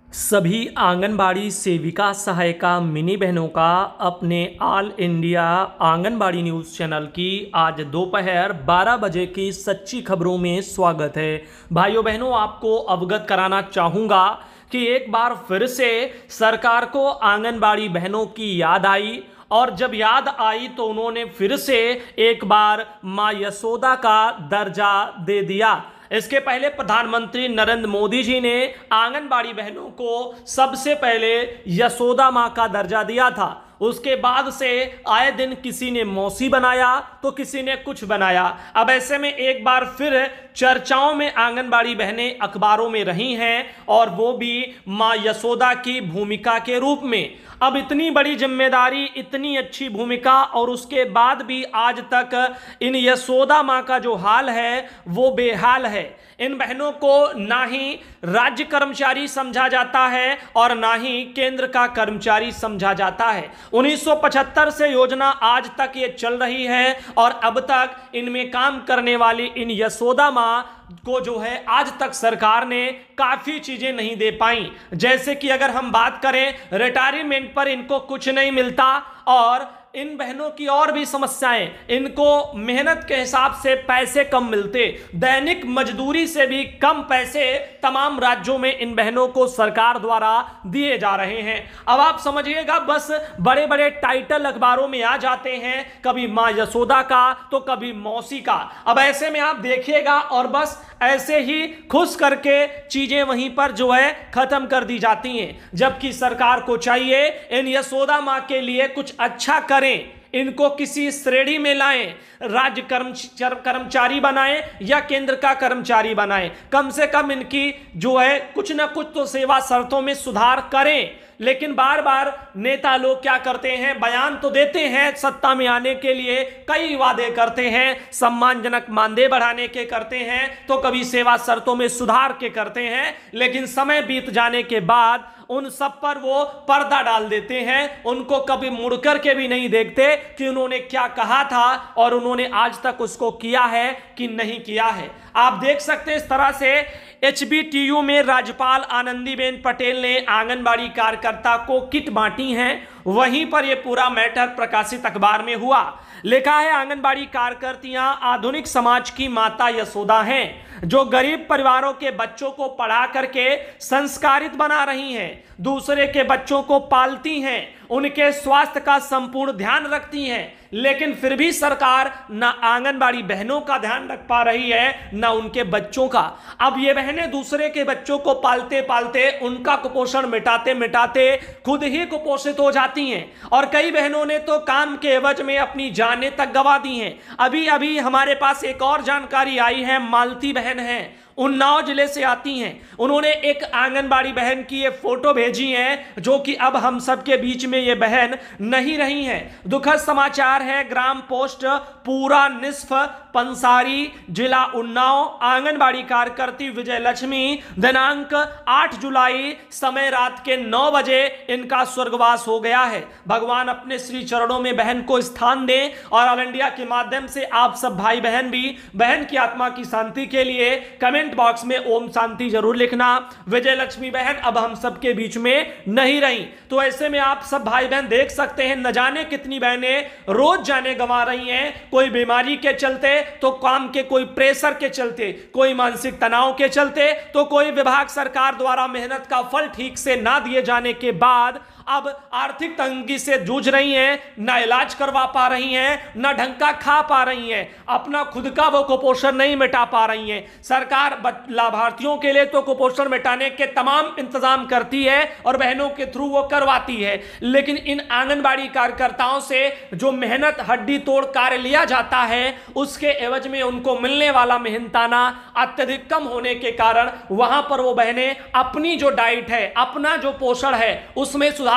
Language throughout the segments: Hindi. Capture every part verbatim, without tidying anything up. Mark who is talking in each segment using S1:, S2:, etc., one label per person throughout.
S1: सभी आंगनबाड़ी सेविका सहायिका मिनी बहनों का अपने all India Anganwadi news channel की आज दोपहर बारह बजे की सच्ची खबरों में स्वागत है। भाइयों बहनों, आपको अवगत कराना चाहूँगा कि एक बार फिर से सरकार को आंगनबाड़ी बहनों की याद आई और जब याद आई तो उन्होंने फिर से एक बार मां यशोदा का दर्जा दे दिया। इसके पहले प्रधानमंत्री नरेंद्र मोदी जी ने आंगनबाड़ी बहनों को सबसे पहले यशोदा मां का दर्जा दिया था। उसके बाद से आए दिन किसी ने मौसी बनाया तो किसी ने कुछ बनाया। अब ऐसे में एक बार फिर चर्चाओं में आंगनबाड़ी बहनें अखबारों में रही हैं और वो भी मां यशोदा की भूमिका के रूप में। अब इतनी बड़ी जिम्मेदारी, इतनी अच्छी भूमिका और उसके बाद भी आज तक इन यशोदा मां का जो हाल है वो बेहाल है। इन बहनों को ना ही राज्य कर्मचारी समझा जाता है और ना ही केंद्र का कर्मचारी समझा जाता है। उन्नीस सौ पचहत्तर से योजना आज तक ये चल रही है और अब तक इनमें काम करने वाली इन यशोदा मां को जो है आज तक सरकार ने काफी चीजें नहीं दे पाई। जैसे कि अगर हम बात करें, रिटायरमेंट पर इनको कुछ नहीं मिलता और इन बहनों की और भी समस्याएं, इनको मेहनत के हिसाब से पैसे कम मिलते, दैनिक मजदूरी से भी कम पैसे तमाम राज्यों में इन बहनों को सरकार द्वारा दिए जा रहे हैं। अब आप समझिएगा, बस बड़े बड़े टाइटल अखबारों में आ जाते हैं, कभी मां यशोदा का तो कभी मौसी का। अब ऐसे में आप देखिएगा और बस ऐसे ही खुश करके चीजें वहीं पर जो है खत्म कर दी जाती हैं, जबकि सरकार को चाहिए इन यशोदा मां के लिए कुछ अच्छा करें, इनको किसी श्रेणी में लाएं, राज्य कर्मचारी बनाएं या केंद्र का कर्मचारी बनाएं। कम से कम इनकी जो है कुछ ना कुछ तो सेवा शर्तों में सुधार करें। लेकिन बार बार नेता लोग क्या करते हैं, बयान तो देते हैं, सत्ता में आने के लिए कई वादे करते हैं, सम्मानजनक मानदेय बढ़ाने के करते हैं, तो कभी सेवा शर्तों में सुधार के करते हैं, लेकिन समय बीत जाने के बाद उन सब पर वो पर्दा डाल देते हैं। उनको कभी मुड़कर के भी नहीं देखते कि उन्होंने क्या कहा था और उन्होंने आज तक उसको किया है कि नहीं किया है। आप देख सकते हैं इस तरह से एच बी टी यू में राज्यपाल आनंदीबेन पटेल ने आंगनबाड़ी कार्यकर्ता को किट बांटी हैं। वहीं पर यह पूरा मैटर प्रकाशित अखबार में हुआ। लिखा है, आंगनबाड़ी कार्यकर्तियां आधुनिक समाज की माता यशोदा हैं, जो गरीब परिवारों के बच्चों को पढ़ा करके संस्कारित बना रही हैं, दूसरे के बच्चों को पालती हैं, उनके स्वास्थ्य का संपूर्ण ध्यान रखती हैं। लेकिन फिर भी सरकार ना आंगनबाड़ी बहनों का ध्यान रख पा रही है ना उनके बच्चों का। अब ये बहनें दूसरे के बच्चों को पालते पालते, उनका कुपोषण मिटाते मिटाते खुद ही कुपोषित हो जाती हैं और कई बहनों ने तो काम के एवज में अपनी जानें तक गंवा दी हैं। अभी अभी हमारे पास एक और जानकारी आई है, मालती बहन है, उन्नाव जिले से आती हैं। उन्होंने एक आंगनबाड़ी बहन की ये फोटो भेजी है, जो कि अब हम सबके बीच में ये बहन नहीं रही हैं। दुखद समाचार है, ग्राम पोस्ट पूरा निस्फ पंसारी, जिला उन्नाव, आंगनबाड़ी कार्यकर्ती विजय लक्ष्मी, दिनांक आठ जुलाई, समय रात के नौ बजे इनका स्वर्गवास हो गया है। भगवान अपने श्री चरणों में बहन को स्थान दें और ऑल इंडिया के माध्यम से आप सब भाई बहन भी बहन की आत्मा की शांति के लिए कमेंट बॉक्स में ओम शांति जरूर लिखना। विजय लक्ष्मी बहन अब हम सबके बीच में नहीं रही, तो ऐसे में आप सब भाई बहन देख सकते हैं, न जाने कितनी बहनें रोज जाने गंवा रही हैं, कोई बीमारी के चलते, तो काम के कोई प्रेशर के चलते, कोई मानसिक तनाव के चलते, तो कोई विभाग सरकार द्वारा मेहनत का फल ठीक से ना दिए जाने के बाद अब आर्थिक तंगी से जूझ रही हैं, ना इलाज करवा पा रही हैं, ना ढंग का खा पा रही हैं, अपना खुद का वो कुपोषण नहीं मिटा पा रही हैं। सरकार लाभार्थियों के लिए तो कुपोषण मिटाने के तमाम इंतजाम करती है और बहनों के थ्रू वो करवाती है, लेकिन इन आंगनबाड़ी कार्यकर्ताओं से जो मेहनत हड्डी तोड़ कार्य लिया जाता है, उसके एवज में उनको मिलने वाला मेहनताना अत्यधिक कम होने के कारण वहां पर वो बहनें अपनी जो डाइट है, अपना जो पोषण है, उसमें सुधार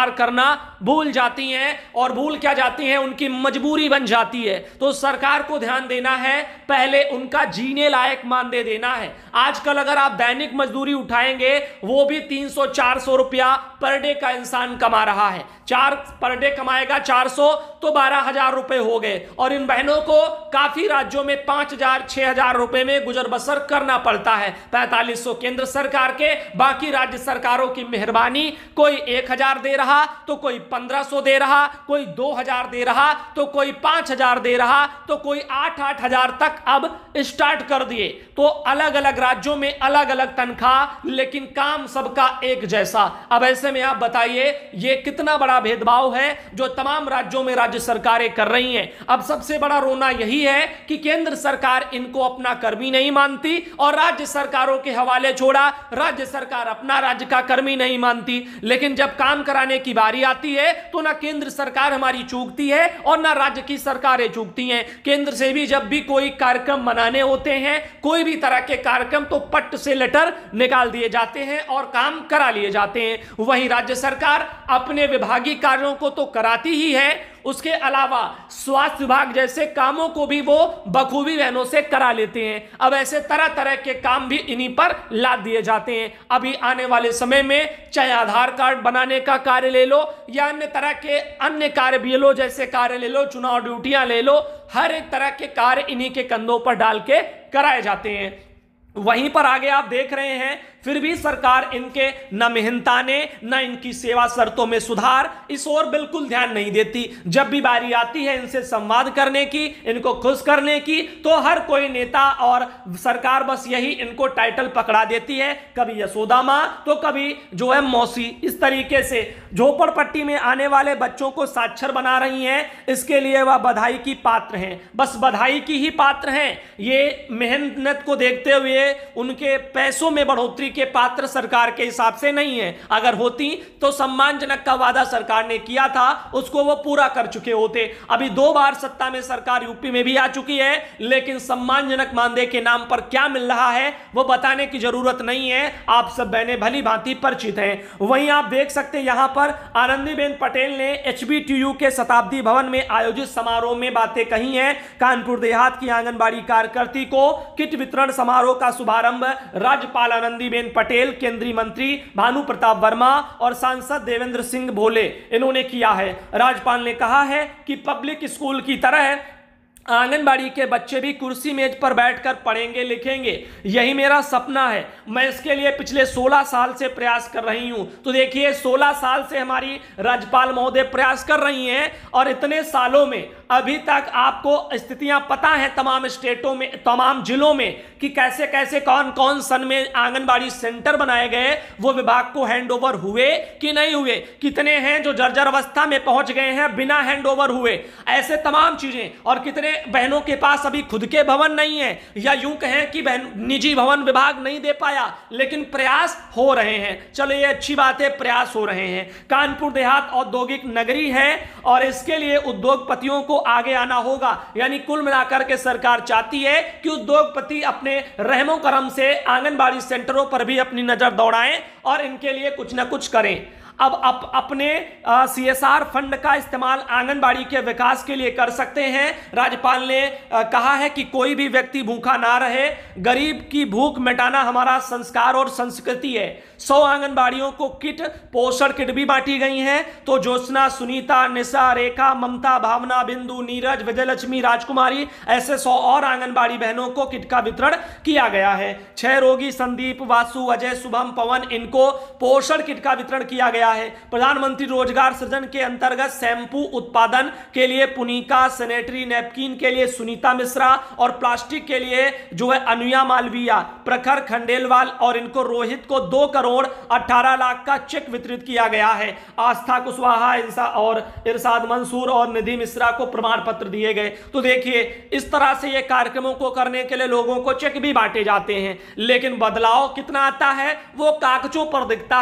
S1: सुधार करना भूल जाती हैं, और भूल क्या जाती हैं, उनकी मजबूरी बन जाती है। तो सरकार को ध्यान देना है, पहले उनका जीने लायक मानदेय देना है। आजकल अगर आप दैनिक मजदूरी उठाएंगे, वो भी तीन सौ चार सौ रुपया पर डे का इंसान कमा रहा है। चार पर डे कमाएगा चार सौ तो बारह हजार रुपए हो गए, और इन बहनों को काफी राज्यों में पांच हजार छह हजार रुपए में गुजर बसर करना पड़ता है। पैंतालीस सौ केंद्र सरकार के, बाकी राज्य सरकारों की मेहरबानी, कोई एक हजार दे रहा तो कोई पंद्रह सौ दे रहा, कोई दो हजार दे रहा तो कोई पांच हजार दे रहा, तो कोई आठ आठ हजार तक अब स्टार्ट कर दिए। तो अलग अलग राज्यों में अलग अलग तनख्वाह, लेकिन काम सबका एक जैसा। अब ऐसे में आप बताइए ये कितना बड़ा भेदभाव है जो तमाम राज्यों में राज्य सरकारें कर रही हैं। अब सबसे बड़ा रोना यही है कि केंद्र सरकार इनको अपना कर्मी नहीं मानती और राज्य सरकारों के हवाले छोड़ा, राज्य सरकार अपना राज्य का कर्मी नहीं मानती। लेकिन जब काम कराने की बारी आती है तो ना केंद्र सरकार हमारी चूकती है और ना राज्य की सरकारें चूकती हैं। केंद्र से भी जब भी कोई कार्यक्रम मनाने होते हैं, कोई भी तरह के कार्यक्रम, तो पट्ट से लेटर निकाल दिए जाते हैं और काम करा लिए जाते हैं। वहीं राज्य सरकार अपने विभागीय कार्यों को तो कराती ही है, उसके अलावा स्वास्थ्य विभाग जैसे कामों को भी वो बखूबी बहनों से करा लेते हैं। अब ऐसे तरह तरह के काम भी इन्हीं पर लाद दिए जाते हैं। अभी आने वाले समय में चाहे आधार कार्ड बनाने का कार्य ले लो या अन्य तरह के अन्य कार्य भी लो, जैसे कार्य ले लो, चुनाव ड्यूटियां ले लो, हर एक तरह के कार्य इन्हीं के कंधों पर डाल के कराए जाते हैं। वहीं पर आगे आप देख रहे हैं, फिर भी सरकार इनके न मेहनताने न इनकी सेवा शर्तों में सुधार, इस ओर बिल्कुल ध्यान नहीं देती। जब भी बारी आती है इनसे संवाद करने की, इनको खुश करने की, तो हर कोई नेता और सरकार बस यही इनको टाइटल पकड़ा देती है, कभी यशोदा मां तो कभी जो है मौसी। इस तरीके से झोपड़पट्टी में आने वाले बच्चों को साक्षर बना रही हैं, इसके लिए वह बधाई की पात्र हैं, बस बधाई की ही पात्र हैं। ये मेहनत को देखते हुए उनके पैसों में बढ़ोतरी के पात्र सरकार के हिसाब से नहीं है। अगर होती तो सम्मानजनक का वादा सरकार ने किया था उसको वो पूरा कर चुके होते। अभी दो बार सत्ता में सरकार यूपी में भी आ चुकी है, लेकिन सम्मानजनक मानदेय के नाम पर क्या मिल रहा है वो बताने की जरूरत नहीं है, आप सब बहनें भली भांति परिचित हैं। वहीं आप देख सकते हैं यहां पर आनंदीबेन पटेल ने एचबीटीयू के शताब्दी भवन में आयोजित समारोह में बातें कही हैं। कानपुर देहात की आंगनबाड़ी कार्यकर्ती को किट वितरण समारोह का शुभारंभ राज्यपाल आनंदीबेन पटेल, केंद्रीय मंत्री भानु प्रताप वर्मा और सांसद देवेंद्र सिंह भोले इन्होंने किया है। राज्यपाल ने कहा है कि पब्लिक स्कूल की तरह आंगनबाड़ी के बच्चे भी कुर्सी मेज पर बैठकर पढ़ेंगे लिखेंगे, यही मेरा सपना है। मैं इसके लिए पिछले सोलह साल से प्रयास कर रही हूं। तो देखिए सोलह साल से हमारी राज्यपाल महोदय प्रयास कर रही हैं और इतने सालों में अभी तक आपको स्थितियां पता हैं तमाम स्टेटों में, तमाम जिलों में कि कैसे कैसे कौन कौन सन में आंगनबाड़ी सेंटर बनाए गए, वो विभाग को हैंडओवर हुए कि नहीं हुए, कितने हैं जो जर्जर अवस्था में पहुंच गए हैं बिना हैंडओवर हुए, ऐसे तमाम चीजें। और कितने बहनों के पास अभी खुद के भवन नहीं है, या यूं कहें कि बहन निजी भवन विभाग नहीं दे पाया, लेकिन प्रयास हो रहे हैं। चलो ये अच्छी बात है, प्रयास हो रहे हैं। कानपुर देहात औद्योगिक नगरी है और इसके लिए उद्योगपतियों को आगे आना होगा। यानी कुल मिलाकर के सरकार चाहती है कि उद्योगपति अपने रहमो करम से आंगनबाड़ी सेंटरों पर भी अपनी नजर दौड़ाएं और इनके लिए कुछ ना कुछ करें। अब अप, अपने सीएसआर फंड का इस्तेमाल आंगनबाड़ी के विकास के लिए कर सकते हैं। राज्यपाल ने आ, कहा है कि कोई भी व्यक्ति भूखा ना रहे, गरीब की भूख मिटाना हमारा संस्कार और संस्कृति है। सौ आंगनबाड़ियों को किट, पोषण किट भी बांटी गई हैं। तो ज्योत्सना, सुनीता, निशा, रेखा, ममता, भावना, बिंदु, नीरज, विजयलक्ष्मी, राजकुमारी, ऐसे सौ और आंगनबाड़ी बहनों को किट का वितरण किया गया है। छह रोगी संदीप, वासु, अजय, शुभम, पवन, इनको पोषण किट का वितरण किया गया है। प्रधानमंत्री रोजगार सृजन के अंतर्गत शैंपू उत्पादन के लिए पुनिका, सैनिटरी नैपकिन के लिए सुनीता मिश्रा और प्लास्टिक के लिए जो है अनुया मालवीया, प्रखर खंडेलवाल और इनको रोहित को दो करोड़ अठारह लाख का चेक वितरित किया गया है। आस्था कुशवाहा इंसा और इरशाद मंसूर और निधि मिश्रा को प्रमाण पत्र दिए गए। तो देखिए इस तरह से ये कार्यक्रमों को करने के लिए लोगों को चेक भी बांटे जाते हैं, लेकिन बदलाव कितना आता है वो कागजों पर दिखता है।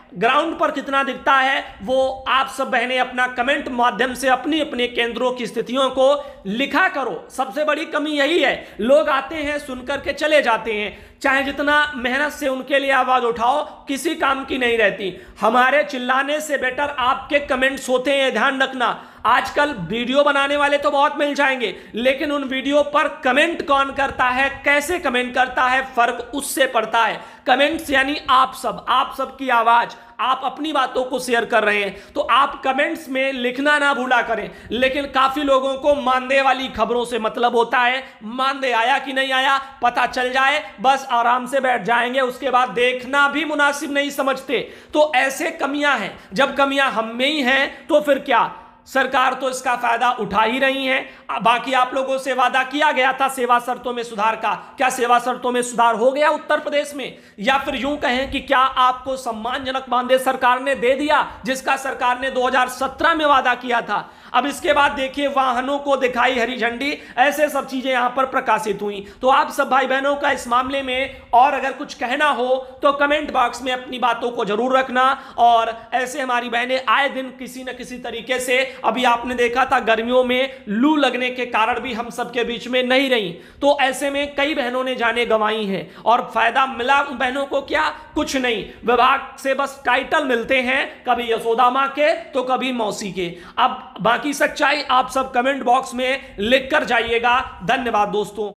S1: ग्राउंड पर कितना दिखता है वो आप सब बहनें अपना कमेंट माध्यम से अपनी अपने केंद्रों की स्थितियों को लिखा करो। सबसे बड़ी कमी यही है, लोग आते हैं सुनकर के चले जाते हैं, चाहे जितना मेहनत से उनके लिए आवाज उठाओ किसी काम की नहीं रहती। हमारे चिल्लाने से बेटर आपके कमेंट्स होते हैं, ध्यान रखना। आजकल वीडियो बनाने वाले तो बहुत मिल जाएंगे, लेकिन उन वीडियो पर कमेंट कौन करता है, कैसे कमेंट करता है, फर्क उससे पड़ता है। कमेंट्स यानी आप सब, आप सब की आवाज, आप अपनी बातों को शेयर कर रहे हैं तो आप कमेंट्स में लिखना ना भूला करें। लेकिन काफी लोगों को मानदेय वाली खबरों से मतलब होता है, मानदेय आया कि नहीं आया पता चल जाए, बस आराम से बैठ जाएंगे, उसके बाद देखना भी मुनासिब नहीं समझते। तो ऐसे कमियां हैं, जब कमियां हम में ही हैं तो फिर क्या, सरकार तो इसका फायदा उठा ही रही है। बाकी आप लोगों से वादा किया गया था सेवा शर्तों में सुधार का, क्या सेवा शर्तों में सुधार हो गया उत्तर प्रदेश में? या फिर यूं कहें कि क्या आपको सम्मानजनक मानदेय सरकार ने दे दिया जिसका सरकार ने दो हज़ार सत्रह में वादा किया था? अब इसके बाद देखिए वाहनों को दिखाई हरी झंडी, ऐसे सब चीजें यहां पर प्रकाशित हुई। तो आप सब भाई बहनों का इस मामले में और अगर कुछ कहना हो तो कमेंट बॉक्स में अपनी बातों को जरूर रखना। और ऐसे हमारी बहनें आए दिन किसी न किसी तरीके से, अभी आपने देखा था गर्मियों में लू लगने के कारण भी हम सबके बीच में नहीं रही, तो ऐसे में कई बहनों ने जाने गंवाई हैं और फायदा मिला बहनों को क्या, कुछ नहीं। विभाग से बस टाइटल मिलते हैं, कभी यशोदा मां के तो कभी मौसी के। अब बाकी की सच्चाई आप सब कमेंट बॉक्स में लिख कर जाइएगा। धन्यवाद दोस्तों।